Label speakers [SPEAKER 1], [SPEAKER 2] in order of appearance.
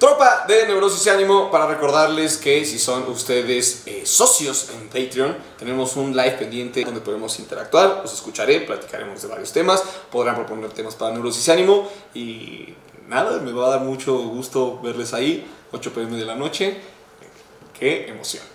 [SPEAKER 1] Tropa de Neurosis y Ánimo, para recordarles que si son ustedes socios en Patreon, tenemos un live pendiente donde podemos interactuar, los escucharé, platicaremos de varios temas, podrán proponer temas para Neurosis y Ánimo y nada, me va a dar mucho gusto verles ahí, 8 p.m. de la noche, qué emoción.